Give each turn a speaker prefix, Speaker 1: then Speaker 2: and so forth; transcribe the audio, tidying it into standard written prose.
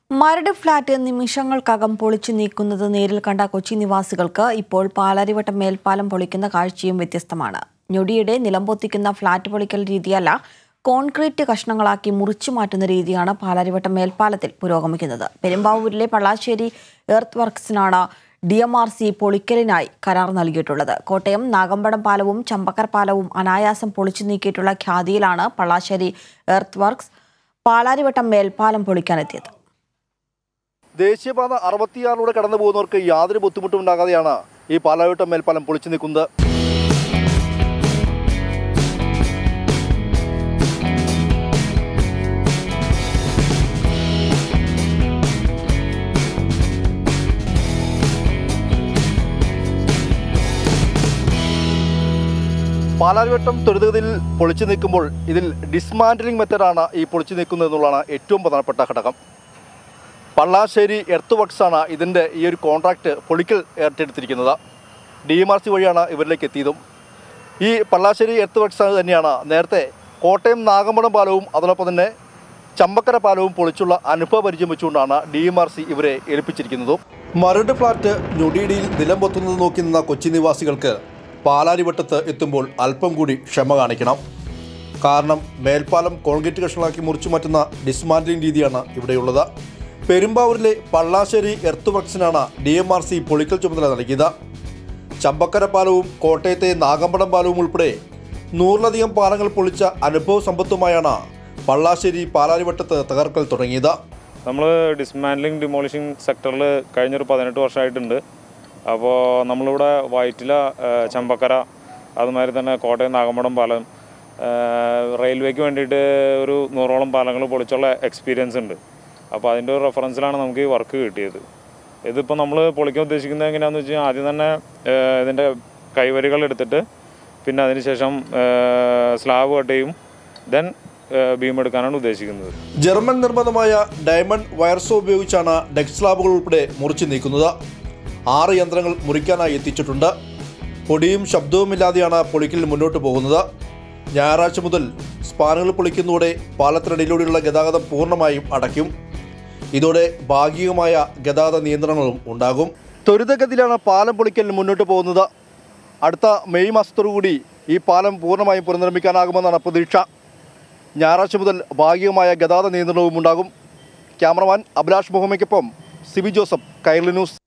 Speaker 1: Maradu flat നിമിഷങ്ങൾക്കകം പൊളിച്ചു നീക്കുന്നത് നേരിൽ കണ്ട കൊച്ചി നിവാസികൾക്ക് ഇപ്പോൾ പാലാരിവട്ടം മേൽപ്പാലം പൊളിക്കുന്ന കാഴ്ചയും വ്യത്യസ്തമാണ്. ഞൊടിയുടെ നിലംപൊത്തിക്കുന്ന ഫ്ളാറ്റ് പൊളിക്കൽ രീതിയല്ല, കോൺക്രീറ്റ് കഷ്ണങ്ങളാക്കി മുറിച്ചു മാറ്റുന്ന രീതിയാണ് പാലാരിവട്ടം മേൽപ്പാലത്തിൽ പുരോഗമിക്കുന്നത്. പെരുമ്പാവൂരിലെ പള്ളാശ്ശേരി എർത്ത് വർക്സിനാണ് DMRC പൊളിക്കലിനായി കരാർ നൽകിയിട്ടുള്ളത്. കോട്ടയം നാഗമ്പടം പാലവും ചമ്പക്കര പാലവും അനായാസം പൊളിച്ചു നീക്കിയിട്ടുള്ള ഖ്യാതിയിലാണ് പള്ളാശ്ശേരി എർത്ത് വർക്സ് പാലാരിവട്ടം മേൽപ്പാലം പൊളിക്കാനെത്തിയത്.
Speaker 2: ദേശീയപാത 66 കടന്നു പോകുന്നവർക്ക് യാതൊരു ബുദ്ധിമുട്ടും ഉണ്ടാകാതെയാണ് ഈ പാലാരിവട്ടം മേൽപ്പാലം പൊളിച്ചു നീക്കുന്നത്. പാലാരിവട്ടം ത്വരിതഗതിയിൽ പൊളിച്ചു നീക്കുമ്പോൾ ഇതിൽ ഡിസ്മാൻഡലിംഗ് മെത്തേഡാണ് ഈ പൊളിച്ചു നീക്കുന്നത് എന്നുള്ളതാണ് ഏറ്റവും പ്രധാനപ്പെട്ട ഘടകം. പള്ളാശ്ശേരി എർത്ത് വർക്സാണ് ഇതിൻ്റെ ഈ ഒരു കോൺട്രാക്റ്റ് പൊളിക്കൽ ഏറ്റെടുത്തിരിക്കുന്നത്. DMRC വഴിയാണ് ഇവരിലേക്ക് എത്തിയതും. ഈ പള്ളാശ്ശേരി എർത്ത് വർക്സ് തന്നെയാണ് നേരത്തെ കോട്ടയം നാഗമ്പടം പാലവും അതോടൊപ്പം തന്നെ ചമ്പക്കര പാലവും പൊളിച്ചുള്ള അനുഭവ പരിചയം വെച്ചുകൊണ്ടാണ് DMRC ഇവരെ ഏൽപ്പിച്ചിരിക്കുന്നതും. മരട് ഫ്ളാറ്റ് ഞൊടിയിടിയിൽ നിലം പൊത്തുന്നത് നോക്കി നിന്ന കൊച്ചി നിവാസികൾക്ക് പാലാരിവട്ടത്ത് എത്തുമ്പോൾ അല്പം കൂടി ക്ഷമ കാണിക്കണം. കാരണം മേൽപ്പാലം കോൺക്രീറ്റ് കഷ്ണങ്ങളാക്കി മുറിച്ചു മാറ്റുന്ന ഡിസ്മാൻഡലിംഗ് രീതിയാണ് ഇവിടെയുള്ളത്. പെരുമ്പാവൂരിലെ പള്ളാശ്ശേരി എർത്ത് വർക്സിനാണ് DMRC പൊളിക്കൽ ചുമതല നൽകിയത്. ചമ്പക്കര പാലവും കോട്ടയത്തെ നാഗമ്പടം പാലവും ഉൾപ്പെടെ 100ലധികം പാലങ്ങൾ പൊളിച്ച അനുഭവ സമ്പത്തുമായാണ് പള്ളാശ്ശേരി പാലാരിവട്ടത്ത് തകർക്കൽ തുടങ്ങിയത്.
Speaker 3: നമ്മൾ ഡിസ്മാൻഡലിംഗ് ഡിമോളിഷിംഗ് സെക്ടറിൽ കഴിഞ്ഞൊരു 18 വർഷമായിട്ടുണ്ട്. അപ്പോൾ നമ്മളിവിടെ വൈറ്റില, ചമ്പക്കര, അതുമാതിരി തന്നെ കോട്ടയം നാഗമ്പടം പാലം, റെയിൽവേക്ക് വേണ്ടിയിട്ട് ഒരു 100ഓളം പാലങ്ങൾ പൊളിച്ചുള്ള എക്സ്പീരിയൻസ് ഉണ്ട്. അപ്പോൾ അതിൻ്റെ ഒരു റെഫറൻസിലാണ് നമുക്ക് ഈ വർക്ക് കിട്ടിയത്. ഇതിപ്പോൾ നമ്മൾ പൊളിക്കാൻ ഉദ്ദേശിക്കുന്നത് എങ്ങനെയാണെന്ന് വെച്ചാൽ ആദ്യം തന്നെ ഇതിൻ്റെ കൈവരികൾ എടുത്തിട്ട് പിന്നെ അതിനുശേഷം സ്ലാബ് കട്ട് ചെയ്യും, ദെൻ ബീം എടുക്കാനാണ് ഉദ്ദേശിക്കുന്നത്.
Speaker 2: ജർമ്മൻ നിർമ്മിതമായ ഡയമണ്ട് വയർസോ ഉപയോഗിച്ചാണ് ഡെക്ക് സ്ലാബുകൾ ഉൾപ്പെടെ മുറിച്ചു നീക്കുന്നത്. 6 യന്ത്രങ്ങൾ മുറിക്കാനായി എത്തിച്ചിട്ടുണ്ട്. പൊടിയും ശബ്ദവുമില്ലാതെയാണ് പൊളിക്കൽ മുന്നോട്ട് പോകുന്നത്. ഞായറാഴ്ച മുതൽ സ്പാനുകൾ പൊളിക്കുന്നതോടെ പാലത്തിനടിയിലൂടെയുള്ള ഗതാഗതം പൂർണ്ണമായും അടയ്ക്കും. ഇതോടെ ഭാഗികമായ ഗതാഗത നിയന്ത്രണങ്ങളും ഉണ്ടാകും. ത്വരിതഗതിയിലാണ് പാലം പൊളിക്കൽ മുന്നോട്ട് പോകുന്നത്. അടുത്ത മെയ് മാസത്തോടുകൂടി ഈ പാലം പൂർണ്ണമായും പുനർനിർമ്മിക്കാനാകുമെന്നാണ് പ്രതീക്ഷ. ഞായറാഴ്ച മുതൽ ഭാഗികമായ ഗതാഗത നിയന്ത്രണവും ഉണ്ടാകും. ക്യാമറമാൻ അഭിലാഷ് മുഹമ്മയ്ക്കൊപ്പം സിബി ജോസഫ്, കൈരളി ന്യൂസ്.